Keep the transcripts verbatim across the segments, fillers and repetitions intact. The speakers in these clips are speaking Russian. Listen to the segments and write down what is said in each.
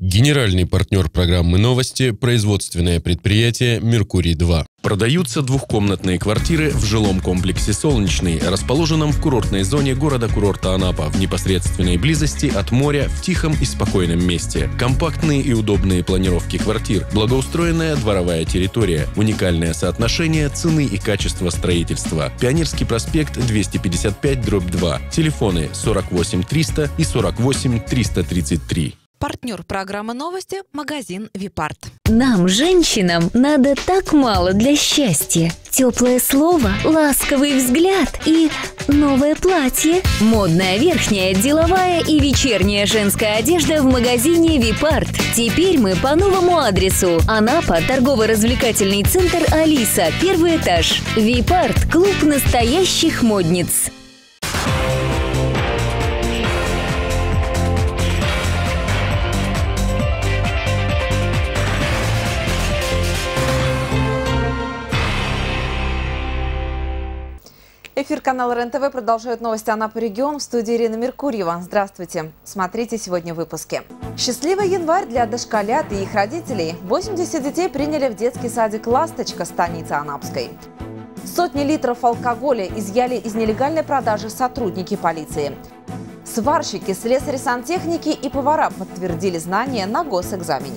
Генеральный партнер программы «Новости» – производственное предприятие «Меркурий-два». Продаются двухкомнатные квартиры в жилом комплексе «Солнечный», расположенном в курортной зоне города-курорта Анапа, в непосредственной близости от моря, в тихом и спокойном месте. Компактные и удобные планировки квартир, благоустроенная дворовая территория, уникальное соотношение цены и качества строительства. Пионерский проспект двести пятьдесят пять дробь два. Телефоны сорок восемь триста и сорок восемь триста тридцать три. Партнер программы «Новости» – магазин «Випарт». Нам, женщинам, надо так мало для счастья. Теплое слово, ласковый взгляд и новое платье. Модная верхняя, деловая и вечерняя женская одежда в магазине «Випарт». Теперь мы по новому адресу. Анапа, торгово-развлекательный центр «Алиса», первый этаж. «Випарт» – клуб настоящих модниц. Эфир канала РЕН-ТВ продолжает новости Анапы регион. В студии Ирина Меркурьева. Здравствуйте. Смотрите сегодня в выпуске. Счастливый январь для дошколят и их родителей. восемьдесят детей приняли в детский садик «Ласточка» станицы Анапской. Сотни литров алкоголя изъяли из нелегальной продажи сотрудники полиции. Сварщики, слесари-сантехники и повара подтвердили знания на госэкзамене.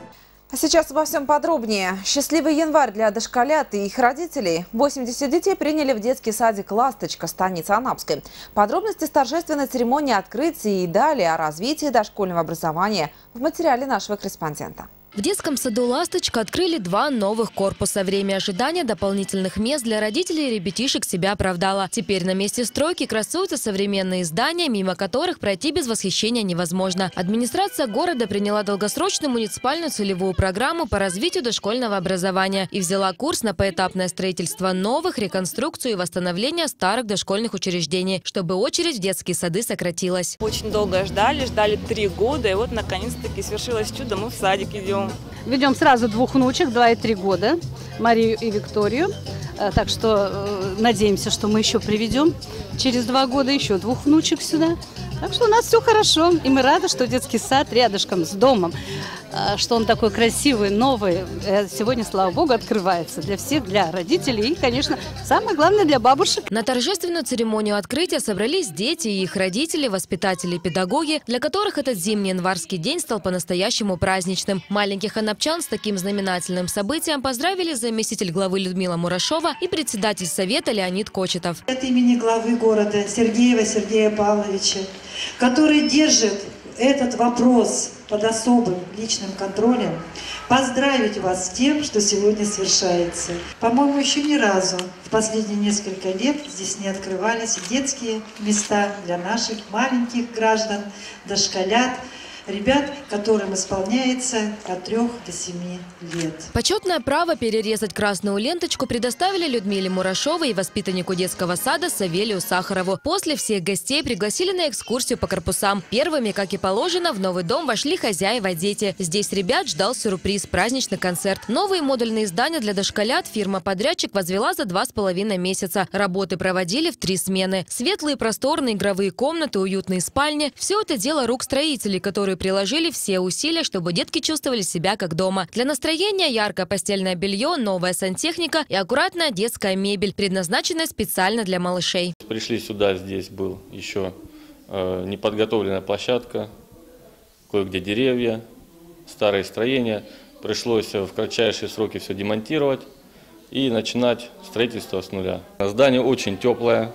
А сейчас обо всем подробнее. Счастливый январь для дошколят и их родителей. восемьдесят детей приняли в детский садик «Ласточка» станицы Анапской. Подробности с торжественной церемонии открытия и далее о развитии дошкольного образования в материале нашего корреспондента. В детском саду «Ласточка» открыли два новых корпуса. Время ожидания дополнительных мест для родителей и ребятишек себя оправдало. Теперь на месте стройки красуются современные здания, мимо которых пройти без восхищения невозможно. Администрация города приняла долгосрочную муниципальную целевую программу по развитию дошкольного образования и взяла курс на поэтапное строительство новых, реконструкцию и восстановление старых дошкольных учреждений, чтобы очередь в детские сады сократилась. Очень долго ждали, ждали три года, и вот наконец-таки свершилось чудо, мы в садик идем. Ведем сразу двух внучек, два и три года, Марию и Викторию. Так что э, надеемся, что мы еще приведем через два года еще двух внучек сюда. Так что у нас все хорошо. И мы рады, что детский сад рядышком с домом, э, что он такой красивый, новый. Э, сегодня, слава богу, открывается для всех, для родителей и, конечно, самое главное, для бабушек. На торжественную церемонию открытия собрались дети и их родители, воспитатели и педагоги, для которых этот зимний январский день стал по-настоящему праздничным. Маленьких анапчан с таким знаменательным событием поздравили заместитель главы Людмила Мурашова и председатель совета Леонид Кочетов. От имени главы города Сергеева Сергея Павловича, который держит этот вопрос под особым личным контролем, поздравить вас с тем, что сегодня совершается. По-моему, еще ни разу в последние несколько лет здесь не открывались детские места для наших маленьких граждан, дошколят, ребят, которым исполняется от трех до семи лет. Почетное право перерезать красную ленточку предоставили Людмиле Мурашовой и воспитаннику детского сада Савелию Сахарову. После всех гостей пригласили на экскурсию по корпусам. Первыми, как и положено, в новый дом вошли хозяева дети. Здесь ребят ждал сюрприз – праздничный концерт. Новые модульные здания для дошколят фирма-подрядчик возвела за два с половиной месяца. Работы проводили в три смены. Светлые просторные игровые комнаты, уютные спальни – все это дело рук строителей, которые приложили все усилия, чтобы детки чувствовали себя как дома. Для настроения яркое постельное белье, новая сантехника и аккуратная детская мебель, предназначенная специально для малышей. Пришли сюда, здесь был еще э, неподготовленная площадка, кое-где деревья, старые строения. Пришлось в кратчайшие сроки все демонтировать и начинать строительство с нуля. Здание очень теплое.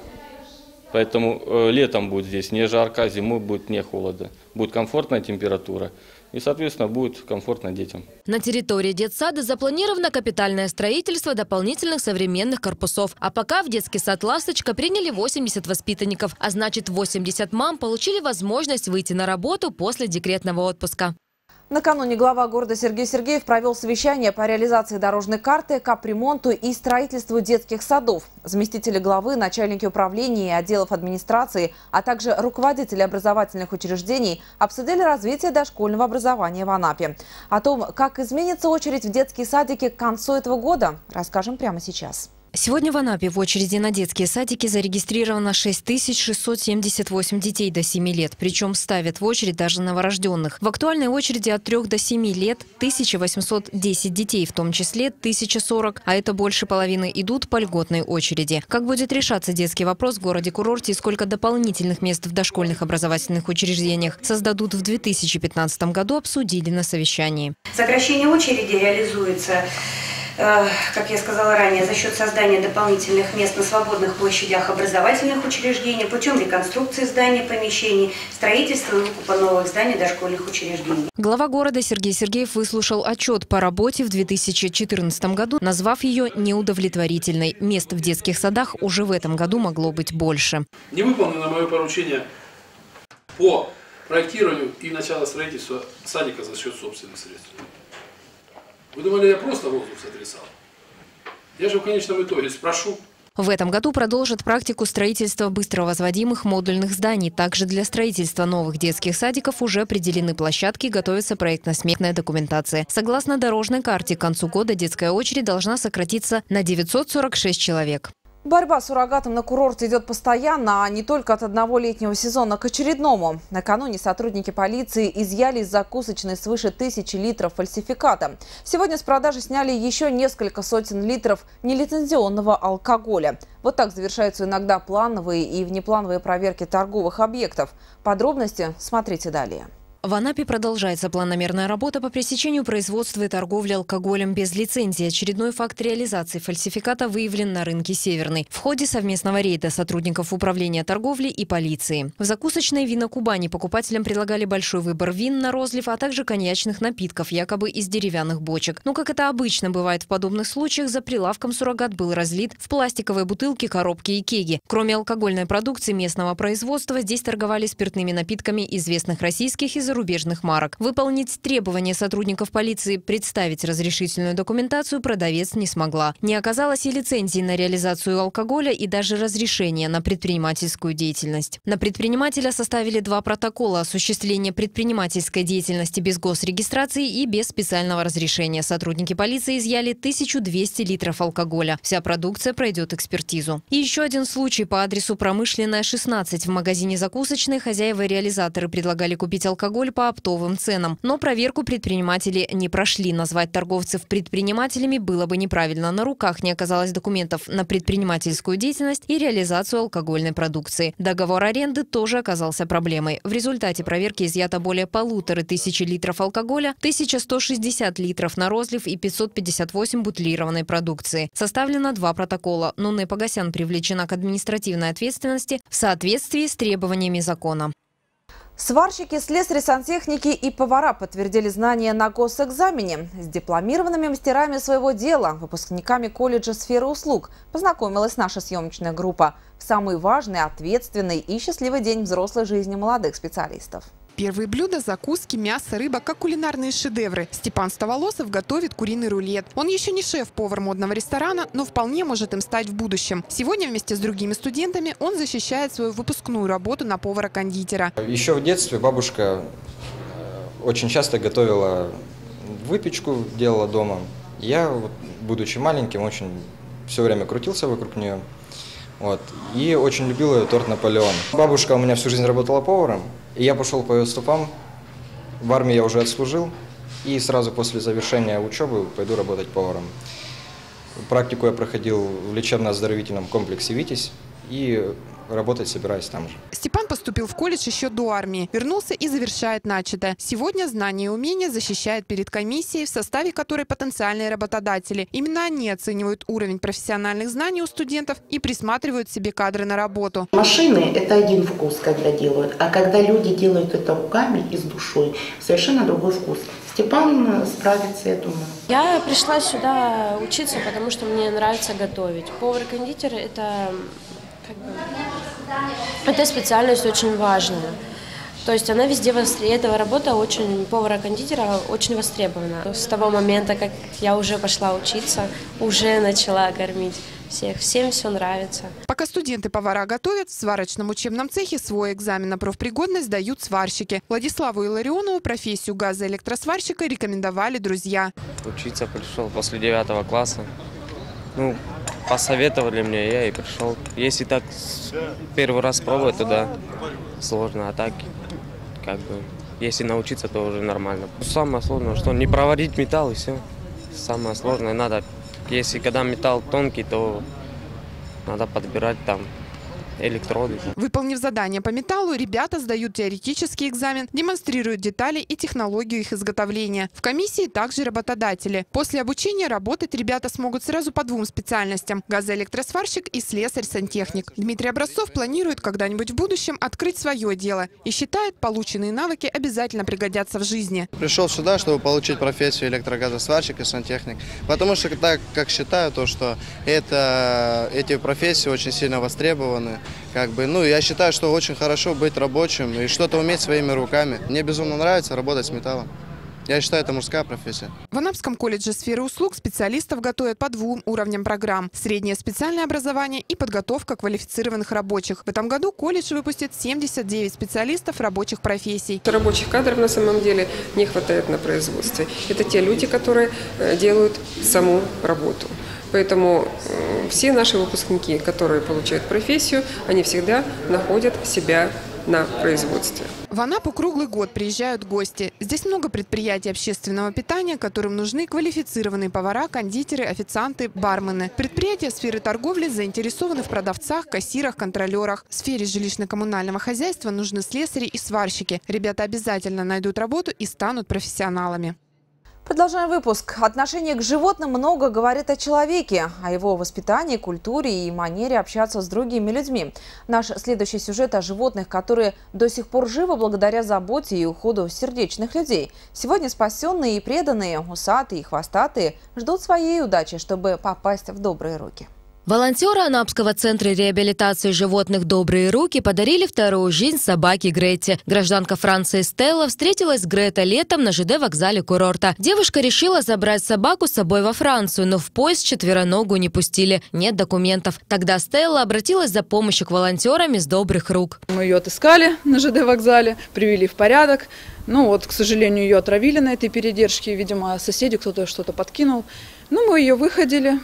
Поэтому э, летом будет здесь не жарко, зимой будет не холодно. Будет комфортная температура и, соответственно, будет комфортно детям. На территории детсада запланировано капитальное строительство дополнительных современных корпусов. А пока в детский сад «Ласточка» приняли восемьдесят воспитанников. А значит, восемьдесят мам получили возможность выйти на работу после декретного отпуска. Накануне глава города Сергей Сергеев провел совещание по реализации дорожной карты, капремонту и строительству детских садов. Заместители главы, начальники управления и отделов администрации, а также руководители образовательных учреждений обсудили развитие дошкольного образования в Анапе. О том, как изменится очередь в детские садики к концу этого года, расскажем прямо сейчас. Сегодня в Анапе в очереди на детские садики зарегистрировано шесть тысяч шестьсот семьдесят восемь детей до семи лет. Причем ставят в очередь даже новорожденных. В актуальной очереди от трёх до семи лет тысяча восемьсот десять детей, в том числе тысяча сорок, а это больше половины идут по льготной очереди. Как будет решаться детский вопрос в городе-курорте и сколько дополнительных мест в дошкольных образовательных учреждениях создадут в две тысячи пятнадцатом году, обсудили на совещании. Сокращение очереди реализуется, как я сказала ранее, за счет создания дополнительных мест на свободных площадях образовательных учреждений путем реконструкции зданий, помещений, строительства и выкупа новых зданий дошкольных учреждений. Глава города Сергей Сергеев выслушал отчет по работе в две тысячи четырнадцатом году, назвав ее неудовлетворительной. Мест в детских садах уже в этом году могло быть больше. Не выполнено мое поручение по проектированию и началу строительства садика за счет собственных средств. Вы думали, я просто воздух сотрясал? Я же в конечном итоге спрошу. В этом году продолжат практику строительства быстровозводимых модульных зданий. Также для строительства новых детских садиков уже определены площадки, готовится проектно-сметная документация. Согласно дорожной карте, к концу года детская очередь должна сократиться на девятьсот сорок шесть человек. Борьба с суррогатом на курорте идет постоянно, а не только от одного летнего сезона к очередному. Накануне сотрудники полиции изъяли из закусочной свыше тысячи литров фальсификата. Сегодня с продажи сняли еще несколько сотен литров нелицензионного алкоголя. Вот так завершаются иногда плановые и внеплановые проверки торговых объектов. Подробности смотрите далее. В Анапе продолжается планомерная работа по пресечению производства и торговли алкоголем без лицензии. Очередной факт реализации фальсификата выявлен на рынке Северный в ходе совместного рейда сотрудников управления торговли и полиции. В закусочной «Вина Кубани» покупателям предлагали большой выбор вин на розлив, а также коньячных напитков, якобы из деревянных бочек. Но, как это обычно бывает в подобных случаях, за прилавком суррогат был разлит в пластиковые бутылки, коробки и кеги. Кроме алкогольной продукции местного производства, здесь торговали спиртными напитками известных российских и зарубежных зарубежных марок. Выполнить требования сотрудников полиции представить разрешительную документацию продавец не смогла. Не оказалось и лицензии на реализацию алкоголя, и даже разрешения на предпринимательскую деятельность. На предпринимателя составили два протокола: осуществление предпринимательской деятельности без госрегистрации и без специального разрешения. Сотрудники полиции изъяли тысячу двести литров алкоголя. Вся продукция пройдет экспертизу. И еще один случай по адресу Промышленная, шестнадцать. В магазине закусочной хозяева-реализаторы предлагали купить алкоголь по оптовым ценам. Но проверку предприниматели не прошли. Назвать торговцев предпринимателями было бы неправильно. На руках не оказалось документов на предпринимательскую деятельность и реализацию алкогольной продукции. Договор аренды тоже оказался проблемой. В результате проверки изъято более полутора тысячи литров алкоголя, тысяча сто шестьдесят литров на розлив и пятьсот пятьдесят восемь бутылированной продукции. Составлено два протокола. Нонна Погосян привлечена к административной ответственности в соответствии с требованиями закона. Сварщики, слесари, сантехники и повара подтвердили знания на госэкзамене. С дипломированными мастерами своего дела, выпускниками колледжа сферы услуг, познакомилась наша съемочная группа в самый важный, ответственный и счастливый день взрослой жизни молодых специалистов. Первые блюда, закуски, мясо, рыба, как кулинарные шедевры. Степан Ставолосов готовит куриный рулет. Он еще не шеф-повар модного ресторана, но вполне может им стать в будущем. Сегодня вместе с другими студентами он защищает свою выпускную работу на повара-кондитера. Еще в детстве бабушка очень часто готовила выпечку, делала дома. Я, будучи маленьким, очень все время крутился вокруг нее. Вот. И очень любил ее торт «Наполеон». Бабушка у меня всю жизнь работала поваром, и я пошел по ее стопам. В армии я уже отслужил, и сразу после завершения учебы пойду работать поваром. Практику я проходил в лечебно-оздоровительном комплексе «Витязь», и работать собираюсь там же. Степан поступил в колледж еще до армии, вернулся и завершает начатое. Сегодня знания и умения защищает перед комиссией, в составе которой потенциальные работодатели. Именно они оценивают уровень профессиональных знаний у студентов и присматривают себе кадры на работу. Машины – это один вкус, когда делают, а когда люди делают это руками и с душой, совершенно другой вкус. Степан справится, я думаю. Я пришла сюда учиться, потому что мне нравится готовить. Повар-кондитер – это... Как бы, эта специальность очень важная. То есть она везде востребована. Эта работа очень, повара-кондитера очень востребована. С того момента, как я уже пошла учиться, уже начала кормить всех. Всем все нравится. Пока студенты-повара готовят, в сварочном учебном цехе свой экзамен на профпригодность дают сварщики. Владиславу Илларионову профессию газоэлектросварщика рекомендовали друзья. Учиться пришел после девятого класса. Ну, посоветовали мне, я и пришел. Если так первый раз пробовать, то да, сложно, а так как бы, если научиться, то уже нормально. Самое сложное, что не проводить металл и все. Самое сложное надо, если когда металл тонкий, то надо подбирать там электроды. Выполнив задание по металлу, ребята сдают теоретический экзамен, демонстрируют детали и технологию их изготовления. В комиссии также работодатели. После обучения работать ребята смогут сразу по двум специальностям – газоэлектросварщик и слесарь-сантехник. Дмитрий Образцов планирует когда-нибудь в будущем открыть свое дело и считает, полученные навыки обязательно пригодятся в жизни. Пришел сюда, чтобы получить профессию электрогазосварщик и сантехник, потому что так как считаю, то, что это, эти профессии очень сильно востребованы. Как бы, ну, я считаю, что очень хорошо быть рабочим и что-то уметь своими руками. Мне безумно нравится работать с металлом. Я считаю, это мужская профессия. В Анапском колледже сферы услуг специалистов готовят по двум уровням программ – среднее специальное образование и подготовка квалифицированных рабочих. В этом году колледж выпустит семьдесят девять специалистов рабочих профессий. Рабочих кадров на самом деле не хватает на производстве. Это те люди, которые делают саму работу. Поэтому все наши выпускники, которые получают профессию, они всегда находят себя на производстве. В Анапу круглый год приезжают гости. Здесь много предприятий общественного питания, которым нужны квалифицированные повара, кондитеры, официанты, бармены. Предприятия сферы торговли заинтересованы в продавцах, кассирах, контролерах. В сфере жилищно-коммунального хозяйства нужны слесари и сварщики. Ребята обязательно найдут работу и станут профессионалами. Продолжаем выпуск. Отношение к животным много говорит о человеке, о его воспитании, культуре и манере общаться с другими людьми. Наш следующий сюжет о животных, которые до сих пор живы благодаря заботе и уходу сердечных людей. Сегодня спасенные и преданные, усатые и хвостатые ждут своей удачи, чтобы попасть в добрые руки. Волонтеры Анапского центра реабилитации животных «Добрые руки» подарили вторую жизнь собаке Грете. Гражданка Франции Стелла встретилась с Гретой летом на ЖД-вокзале курорта. Девушка решила забрать собаку с собой во Францию, но в поезд четвероногую не пустили. Нет документов. Тогда Стелла обратилась за помощью к волонтерам из «Добрых рук». Мы ее отыскали на ЖД-вокзале, привели в порядок. Ну вот, к сожалению, ее отравили на этой передержке. Видимо, соседи кто-то что-то подкинул. Ну, мы ее выходили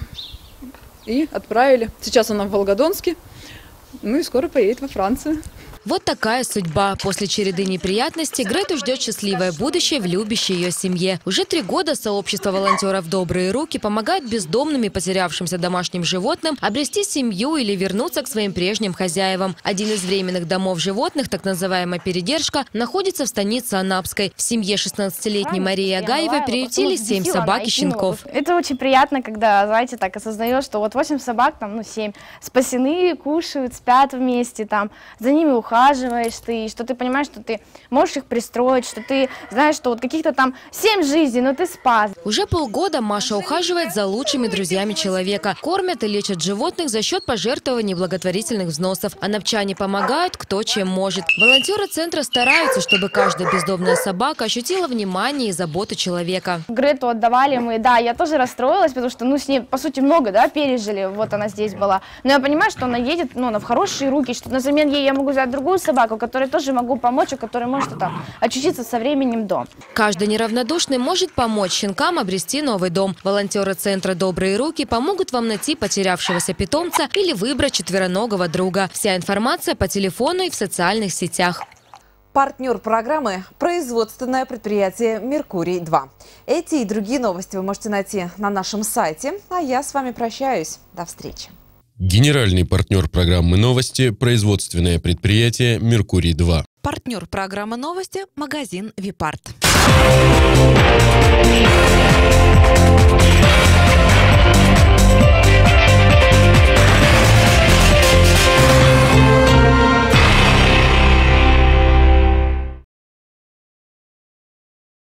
и отправили. Сейчас она в Волгодонске, ну и скоро поедет во Францию. Вот такая судьба. После череды неприятностей Грету ждет счастливое будущее в любящей ее семье. Уже три года сообщество волонтеров «Добрые руки» помогает бездомным и потерявшимся домашним животным обрести семью или вернуться к своим прежним хозяевам. Один из временных домов животных, так называемая передержка, находится в станице Анапской. В семье шестнадцатилетней Марии Агаевой приютили семь собак и щенков. Это очень приятно, когда, знаете, так осознаешь, что вот восемь собак, там, ну, семь, спасены, кушают, спят вместе, там, за ними ухаживают. ухаживаешь ты, что ты понимаешь, что ты можешь их пристроить, что ты знаешь, что вот каких-то там семь жизней, но ты спас. Уже полгода Маша ухаживает за лучшими друзьями человека. Кормят и лечат животных за счет пожертвований благотворительных взносов. Анапчане помогают, кто чем может. Волонтеры центра стараются, чтобы каждая бездомная собака ощутила внимание и заботу человека. Грету отдавали мы, да, я тоже расстроилась, потому что, ну, с ней, по сути, много, да, пережили, вот она здесь была. Но я понимаю, что она едет, ну, она в хорошие руки, что на замену ей я могу взять другую собаку, которой тоже могу помочь, у которой может это, очутиться со временем дом. Каждый неравнодушный может помочь щенкам обрести новый дом. Волонтеры центра «Добрые руки» помогут вам найти потерявшегося питомца или выбрать четвероногого друга. Вся информация по телефону и в социальных сетях. Партнер программы – производственное предприятие «Меркурий-два». Эти и другие новости вы можете найти на нашем сайте. А я с вами прощаюсь. До встречи. Генеральный партнер программы «Новости» – производственное предприятие «Меркурий-два». Партнер программы «Новости» – магазин «Випарт».